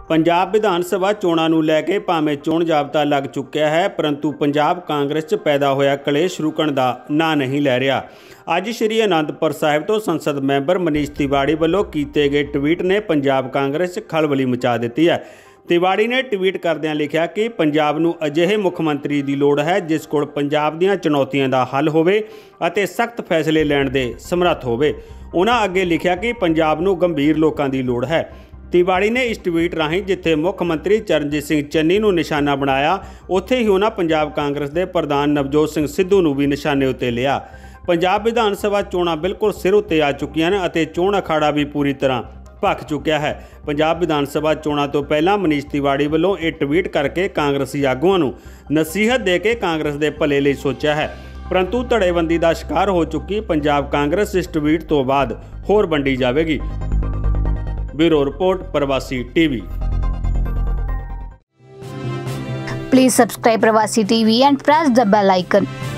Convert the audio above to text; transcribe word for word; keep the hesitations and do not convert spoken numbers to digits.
पंजाब विधान सभा चोणां नूं लैके भावें चोण जाबता लग चुक्या है, परंतु पंजाब कांग्रेस च पैदा होया कलेश रुकण दा नां नहीं लै रहा। अज श्री आनंदपुर साहिब तो संसद मैंबर मनीष तिवाड़ी वालों कीते गए ट्वीट ने पंजाब कांग्रेस च खलबली मचा दी है। तिवाड़ी ने ट्वीट करदिआं लिखिया कि पंजाब नूं अजिहे मुख मंत्री की लोड़ है जिस कोल पंजाब दीआं चुनौतियां दा हल होवे अते सख्त फैसले लैण दे समर्थ होवे। उन्हां अगे लिखिया कि पंजाब नूं गंभीर लोकां दी लोड़ है। तिवाड़ी ने इस ट्वीट राहीं जिथे मुख मंत्री चरणजीत सिंह चन्नी नूं निशाना बनाया, उत्थे ही उन्हां पंजाब कांग्रेस के प्रधान नवजोत सिंह सिद्धू नूं भी निशाने उत्ते लिया। पंजाब विधान सभा चोणां बिल्कुल सिर उत्ते आ चुकियां ने अते चोण अखाड़ा भी पूरी तरह भख चुकिया है। पंजाब विधान सभा चोणां तो पहलां मनीष तिवाड़ी वालों ये ट्वीट करके कांग्रेसी आगूआं नूं नसीहत दे के कांग्रेस के भले लई सोचा है, परंतु धड़ेबंदी का शिकार हो चुकी पंजाब कांग्रेस इस ट्वीट तो बाद होर वंडी जाएगी। Bureau report Pravasi TV. Please subscribe Pravasi T V and press the bell icon.